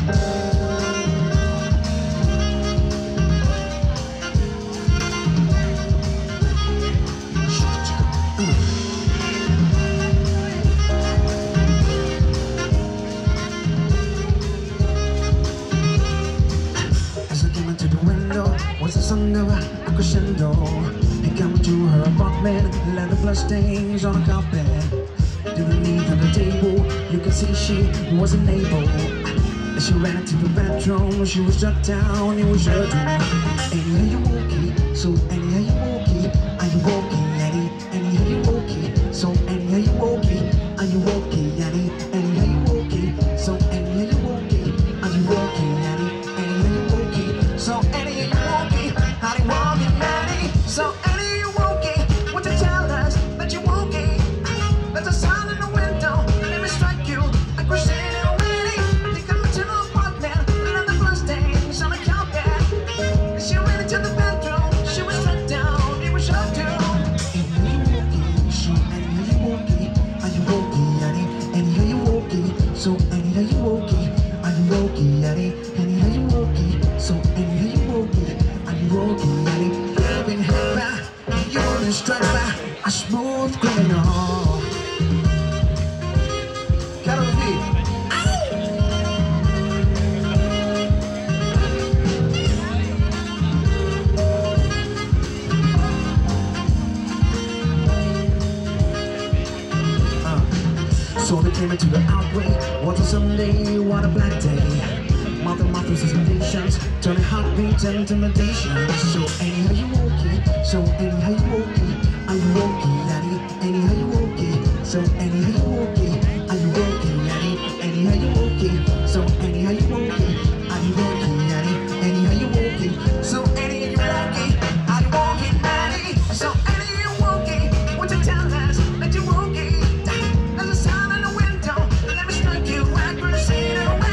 A crescendo. He came to her apartment, left the bloodstains on the carpet. Didn't leave on the table. You can see she wasn't able. As she ran to the bathroom, she was shut down. It was her doom. Anyhow you walkie, so anyhow you walkie, are you walkie, Annie? Anyhow you walkie, so anyhow you walkie, are you walkie, Annie? Anyhow you walkie, so anyhow you walkie, are you walkie, Annie? Anyhow you walkie, so anyhow you walkie. How do you walk it, Manny? So Annie, you walkie, what to tell us that you walkie? There's a sign in the window, let me strike you. I crusade it already. You come into the apartment, and the bloodstains on the carpet. And she ran into the bedroom, she was struck down, it was her doom. Anyhow you walkie, so anyhow you walkie, are you walkie, Annie? Anyhow you walkie, so anyhow you walkie, are you walkie, Annie? Anyhow you walkie, so anyhow you walkie. Walking, you've been hit by, you've been struck by a smooth criminal. Carol V. So they came into the outbreak. What a Sunday, what a black day. Mother's hesitations, turning heartbeats and intimidations. So anyhow you walkie, so anyhow you walkie, are you walkie, Annie? Anyhow you walkie, so anyhow you walkie, are you walkie, Annie? Anyhow you walkie, so anyhow you walkie, are you walkie, Annie? Anyhow you walkie, so anyhow you walkie, are you walkie, Annie? So anyhow you walkie, what you tell us that you walkie? There's a sign in the window, let me strike you, I crusade it away.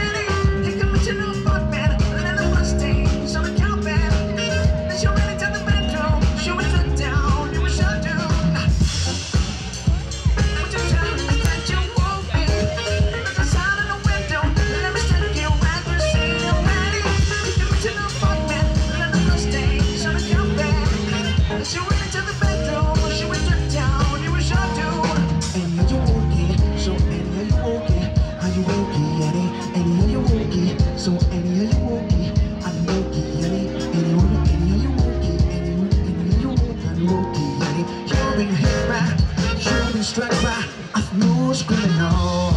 Struck by a smooth criminal.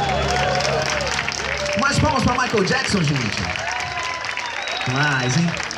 Mais palmas para Michael Jackson, gente. Demais, hein?